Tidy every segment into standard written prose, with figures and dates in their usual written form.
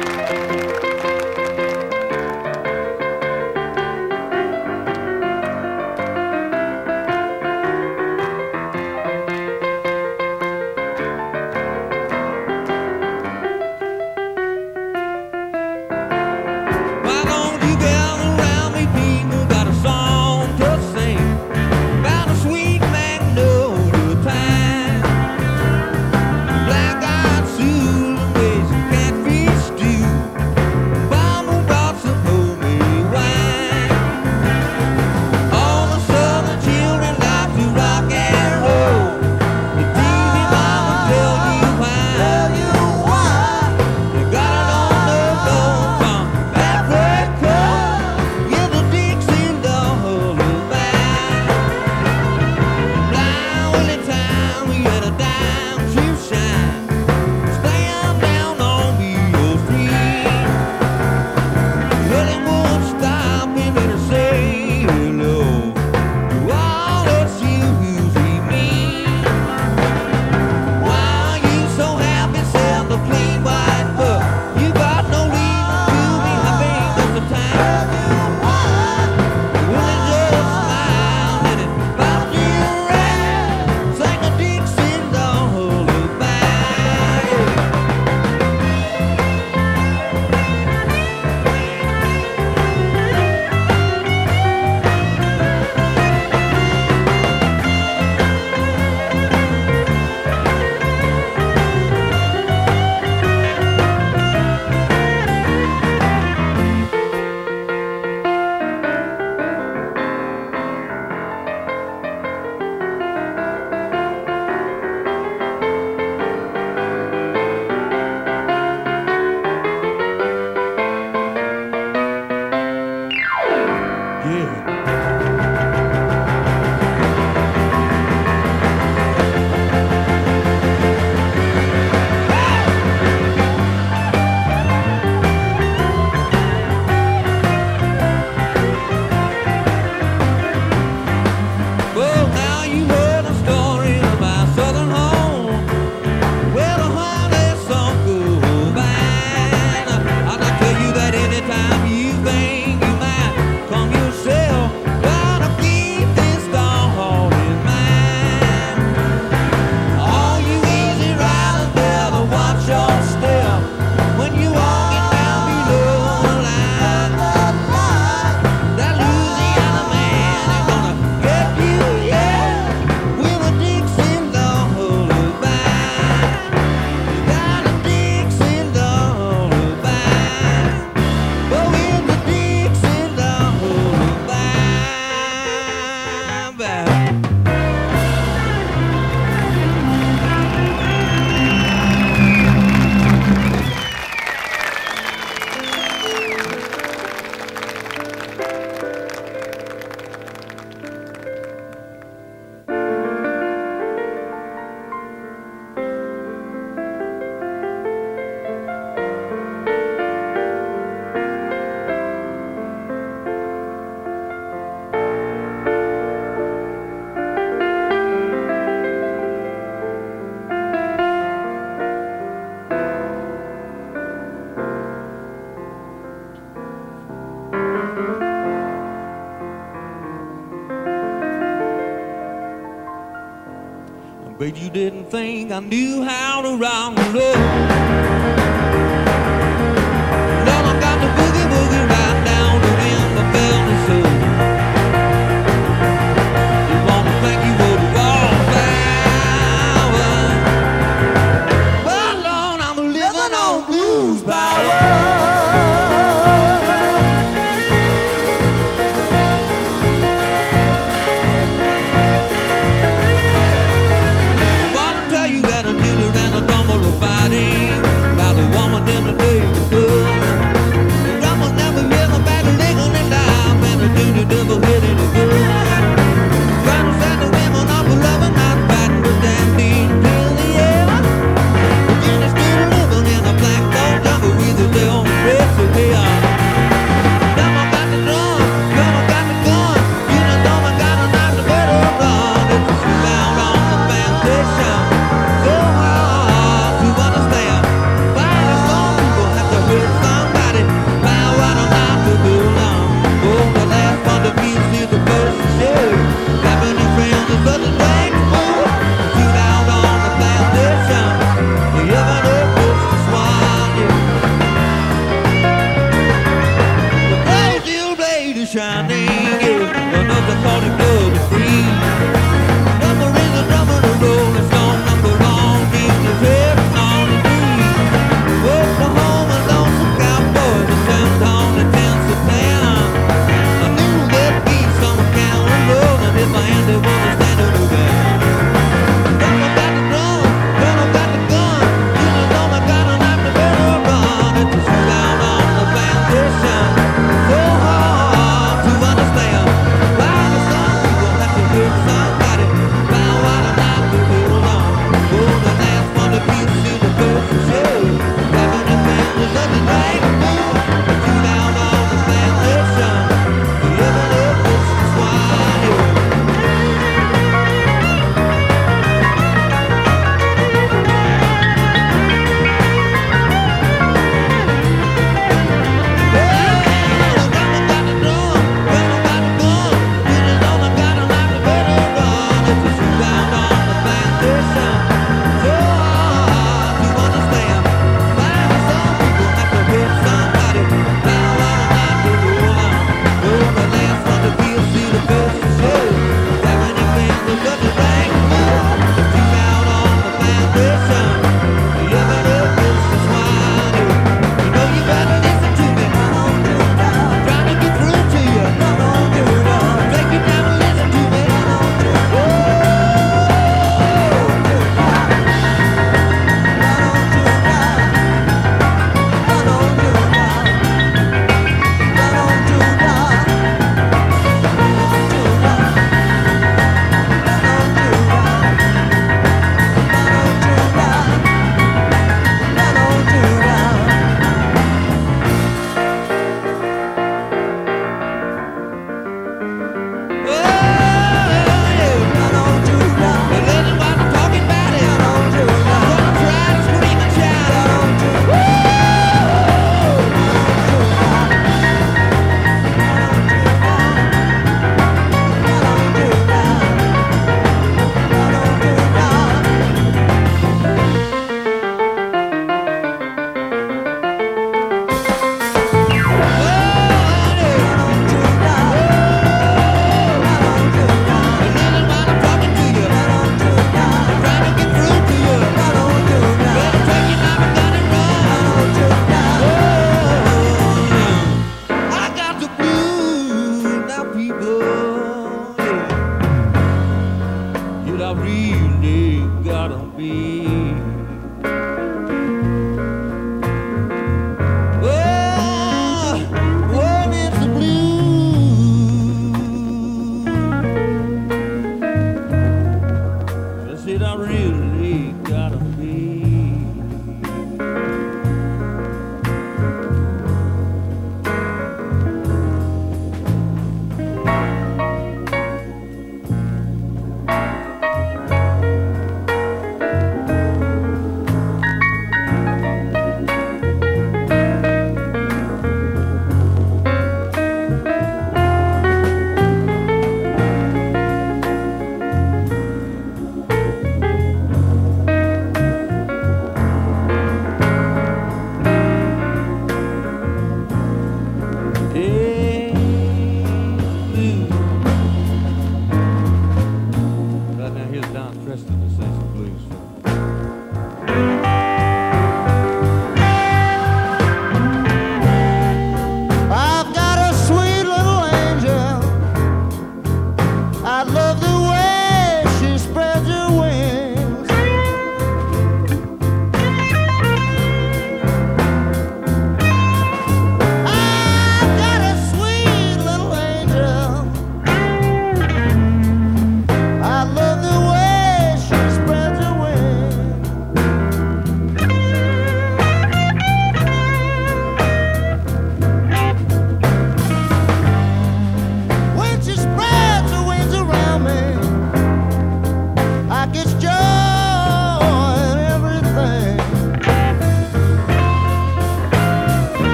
But you didn't think I knew how to rock and roll. Now I got the boogie woogie right down to in the belly soul. You wanna think you were the wall power, but Lord, I'm living on blues power. Body.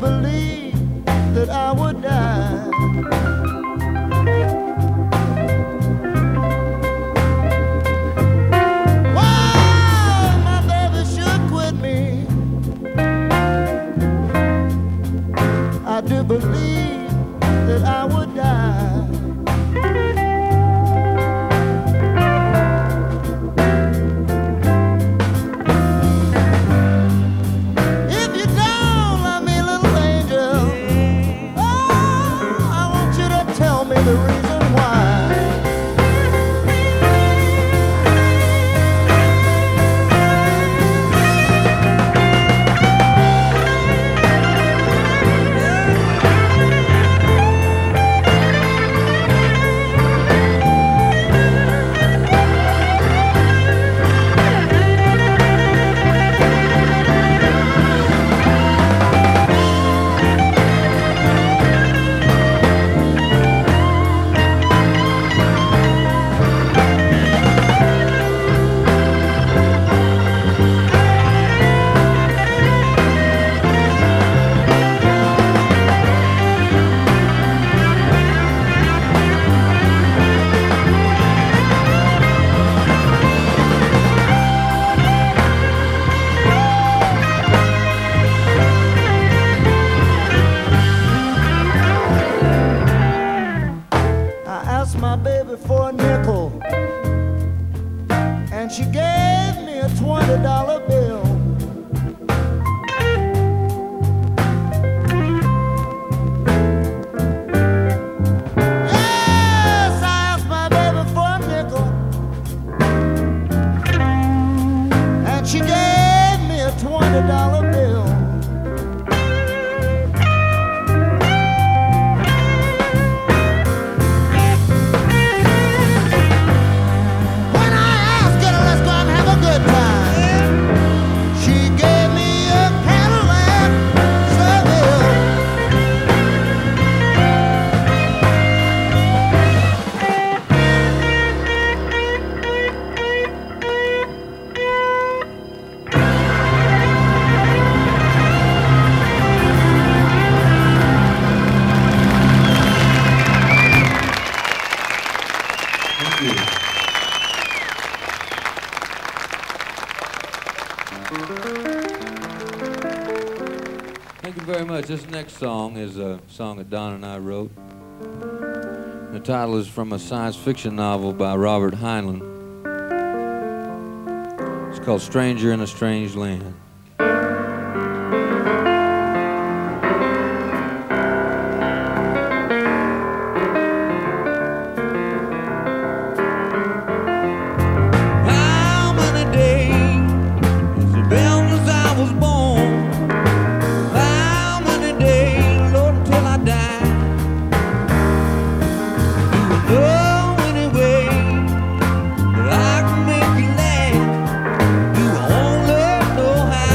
believe that I would die. Why my baby should quit me, I do believe that I would die. The reason why. My baby for a nickel, and she gave me a $20 bill. Yes, I asked my baby for a nickel, and she gave me a $20 bill. Thank you very much. This next song is a song that Don and I wrote. The title is from a science fiction novel by Robert Heinlein. It's called Stranger in a Strange Land. Anyway, I can make you laugh. You only know how.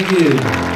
Thank you.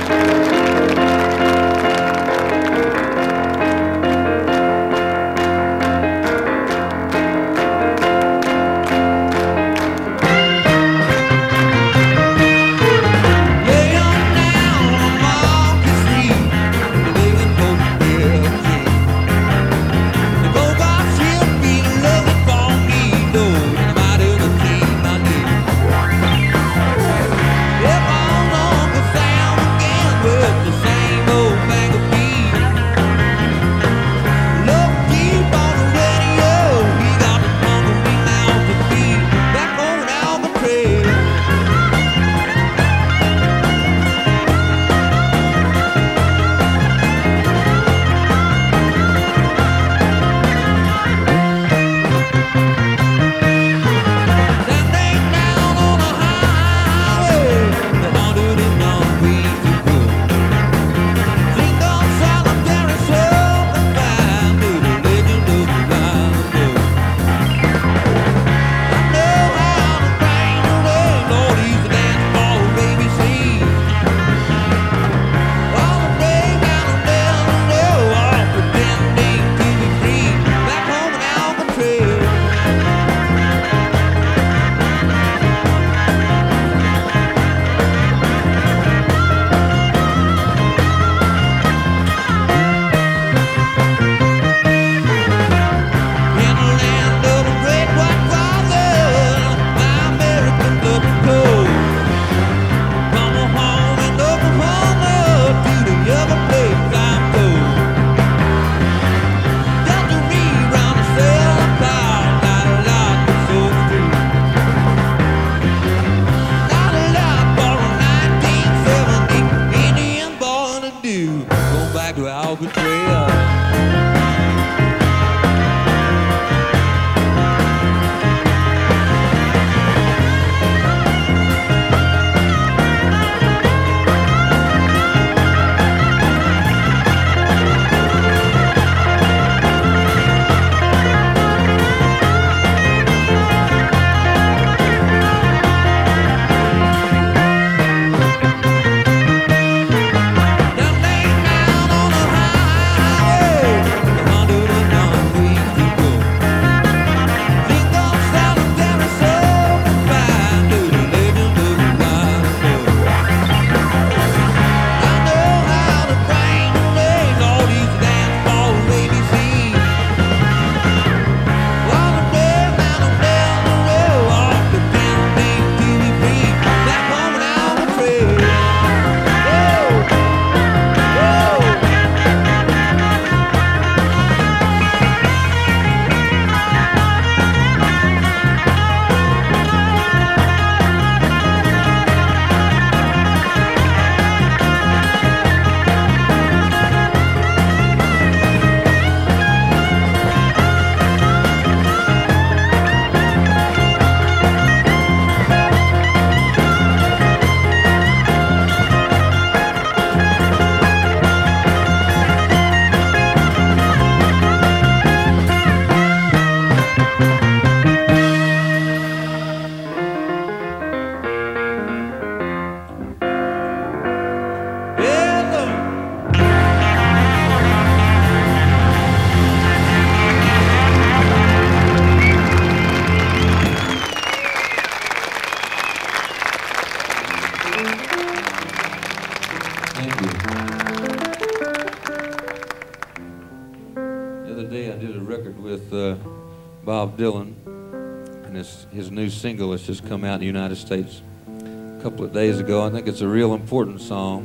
Bob Dylan, and his new single has just come out in the United States a couple of days ago. I think it's a real important song,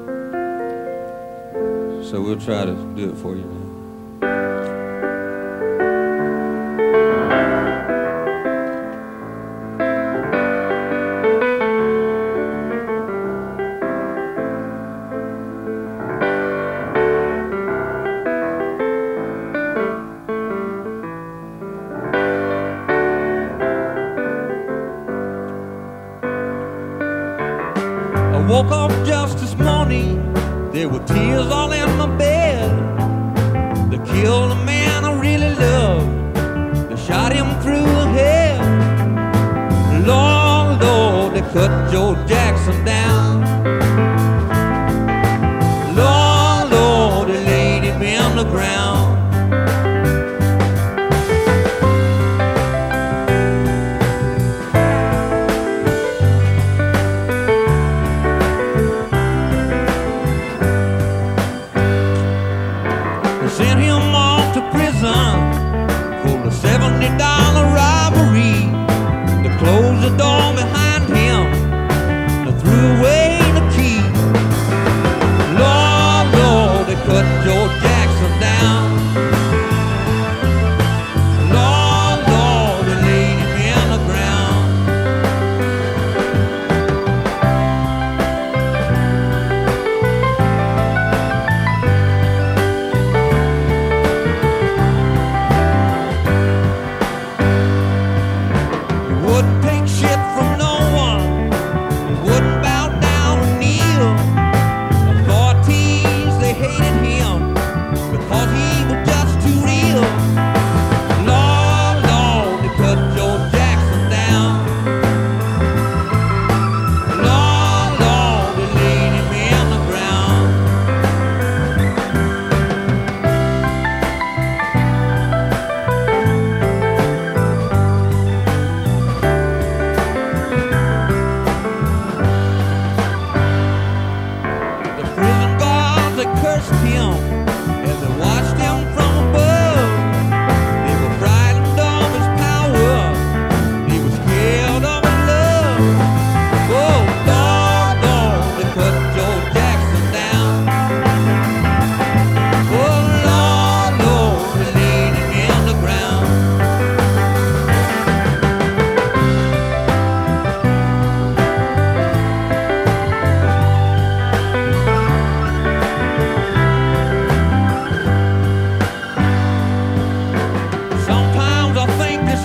so we'll try to do it for you now. Woke up just this morning, there were tears all in my bed. They killed a man I really loved, they shot him through the head. Lord, Lord, they cut Joe Jackson down.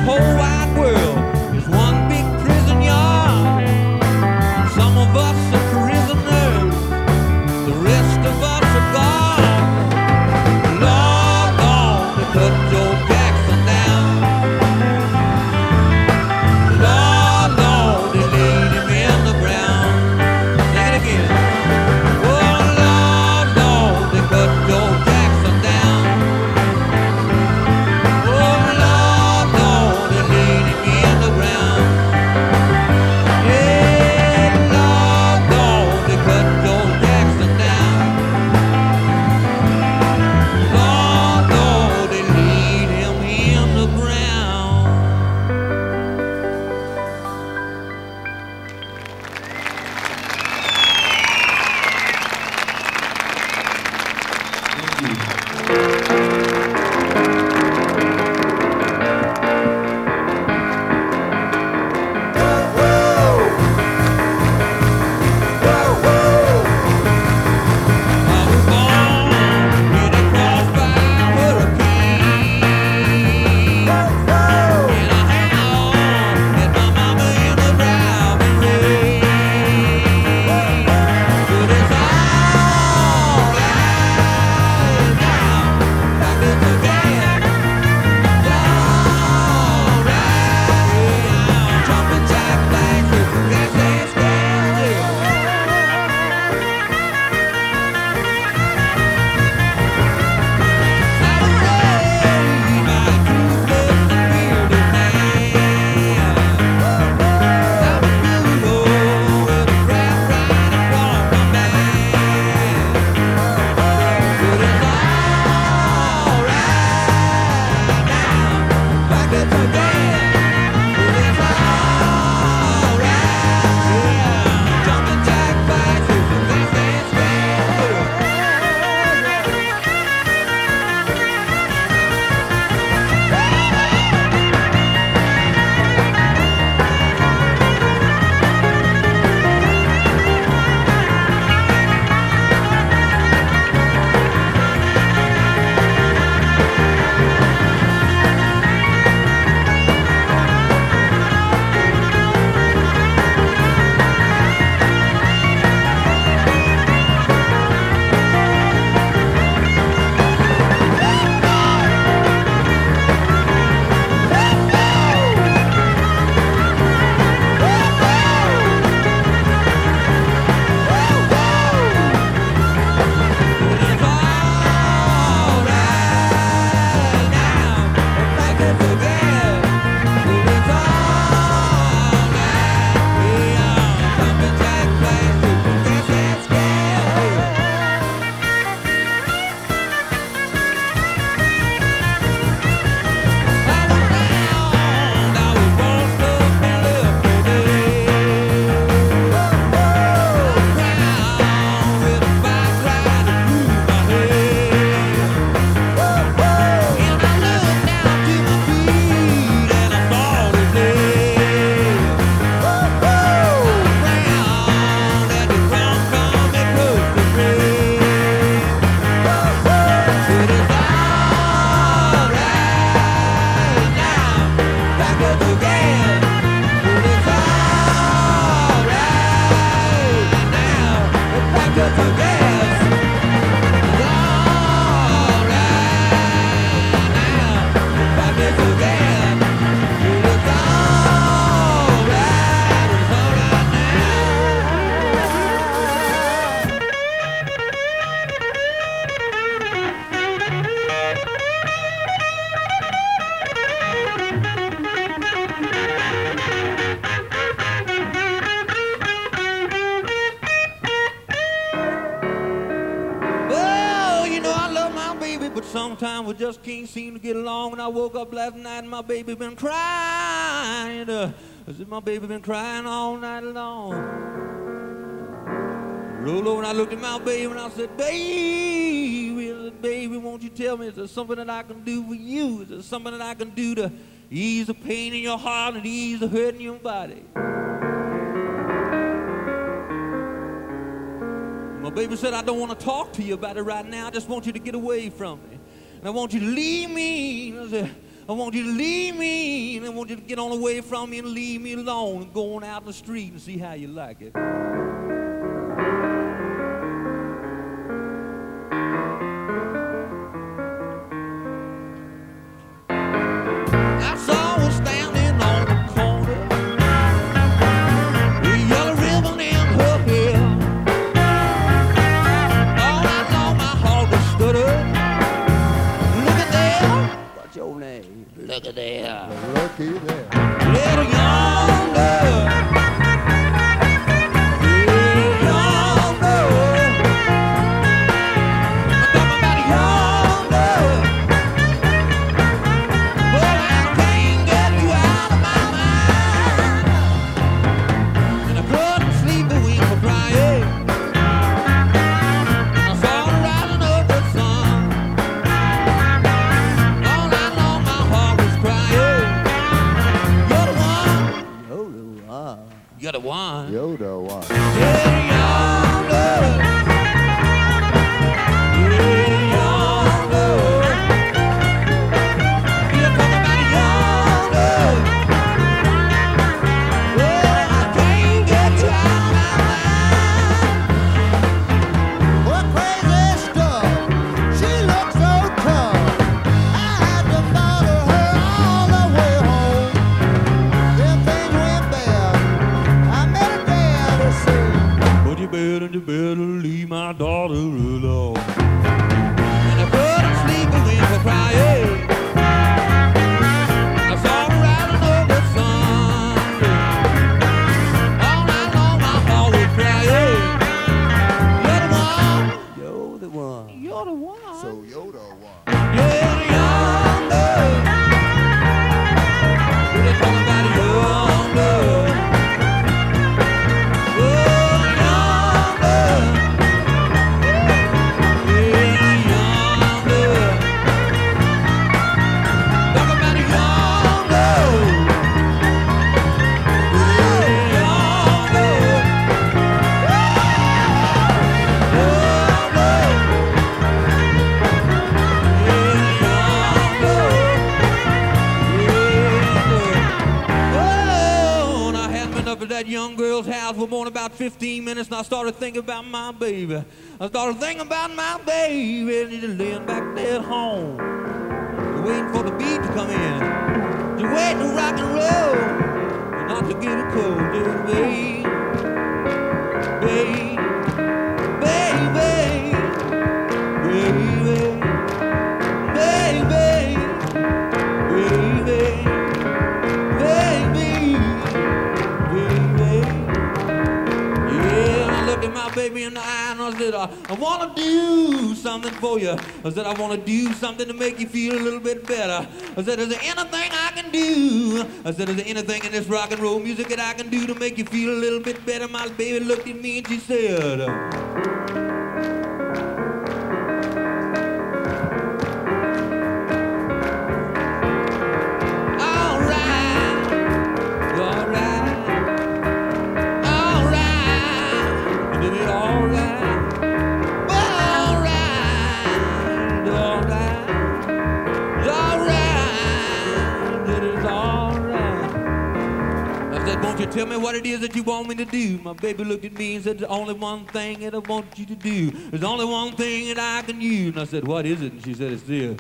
whole wide world is one big prison yard. Some of us are prisoners, the rest of us are gone. Lord, Lord, they put Joe Jackson down. Lord, Lord, they laid him in the ground. Sing it again. Oh, Lord, Lord, they put Joe Jackson down. Oh, Lord, Lord, they laid him in the ground. Yeah, Lord, Lord, they put Joe Jackson down. Lord, Lord, they laid him in the ground. I was born in a crossfire hurricane, and I hang on with my mama in the driving rain. But it's alright now, like it's again. It's alright, I'm jumping jack flags with the gas and scale. Sometimes we just can't seem to get along. And I woke up last night and my baby been crying. I said, my baby been crying all night long. Rolled over and I looked at my baby and I said, baby, won't you tell me, is there something that I can do for you? Is there something that I can do to ease the pain in your heart and ease the hurt in your body? My baby said, I don't want to talk to you about it right now. I just want you to get away from me. And I want you to leave me. And I said, I want you to leave me, and I want you to get on away from me and leave me alone and go on out in the street and see how you like it. I saw her standing on the corner, with a yellow ribbon in her hair. All night long my heart was stood up. Look at there. What's your name? Look at there. Looky there. Little yonder. Little yonder. I'm talking about yonder. But I can't get you out of my mind. And I couldn't sleep the week for crying. I saw her rising up the sun. All night long my heart was crying. You're the one. You're the one. You're the one. Little yonder. Little yonder. You're talking about yonder. Well, I can't get you out of my mind. What crazy stuff. She looks so tough. I had to follow her all the way home. Then things went bad. I met her dad to say, But you better leave my daughter alone. And I couldn't sleep when we were crying. I saw her riding over the sun. All night long my heart was crying. You're the one. You're the one. You're the one. so you're the one. You're yonder. We're talking about yonder. Oh, yonder. Yeah, yonder. Talk about yonder. Yeah, yonder. Oh, and I hadn't been up at that young girl's house for more than about 15 minutes, and I started thinking about my baby. I started thinking about my baby, and just laying back there at home, waiting for the beat to come in, just waiting to rock and roll, and not to get a cold, just baby, baby, baby, baby, baby, baby. Baby, baby, yeah, I looked at my baby in the eye and I said, I want to do something for you. I said, I want to do something to make you feel a little bit better. I said, is there anything I can do? I said, is there anything in this rock and roll music that I can do to make you feel a little bit better? My baby looked at me and she said, all right, all right, all right, you did it all right, all right, all right, all right, did it all right. I said, won't you tell me what it is that you want me to do? My baby looked at me and said, there's only one thing that I want you to do. There's only one thing that I can use. And I said, what is it? And she said, it's this.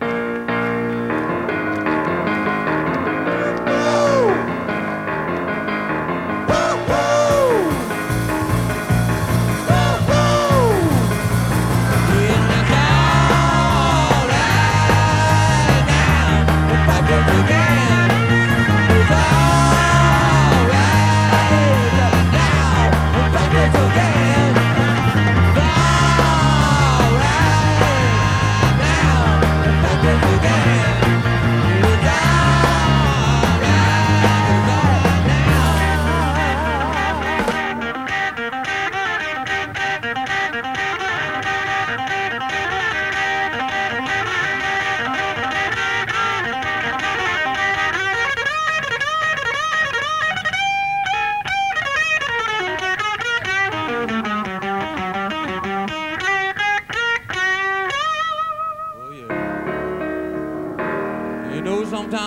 Again.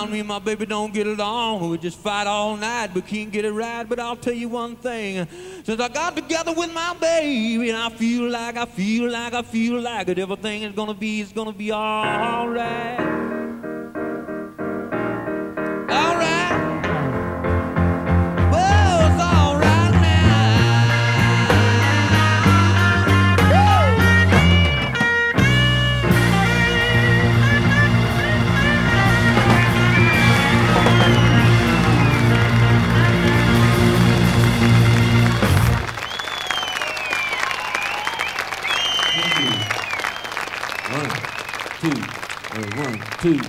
time me and my baby don't get along. We just fight all night, but can't get it right. But I'll tell you one thing. Since I got together with my baby, and I feel like that everything is gonna be all right. All right. Oh, it's all right One, two.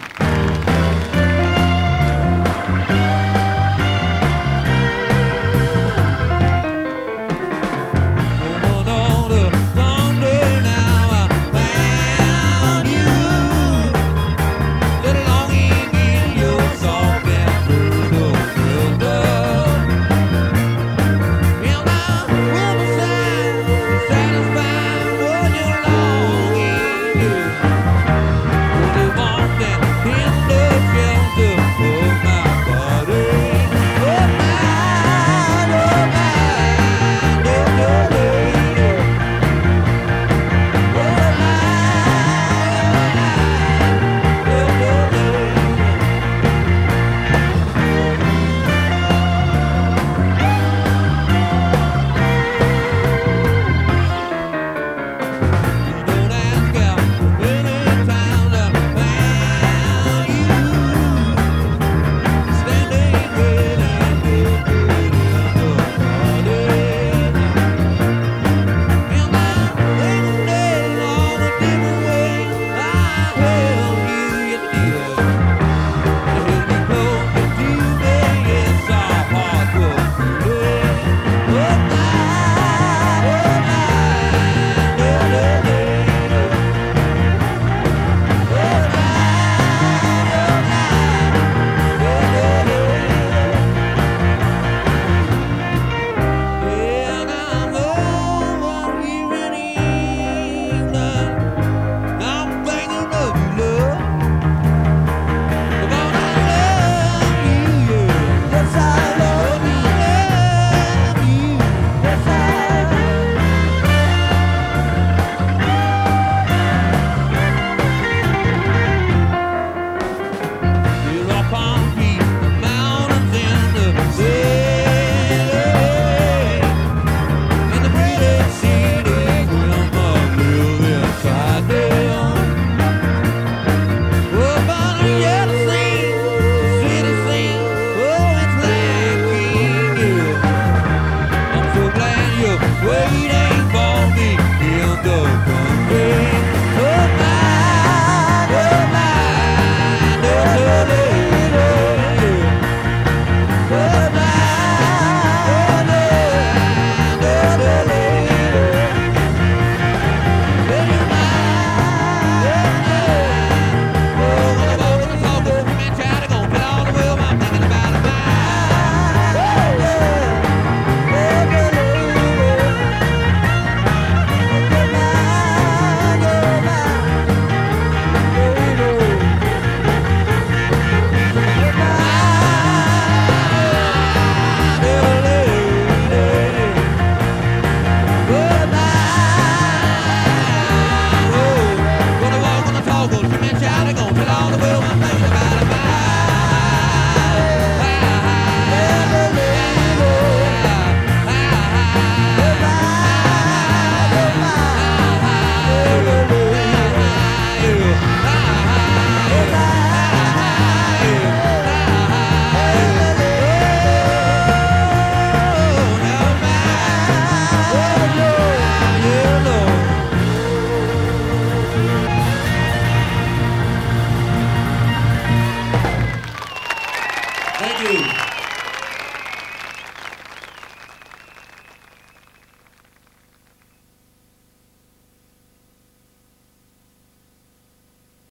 Thank you.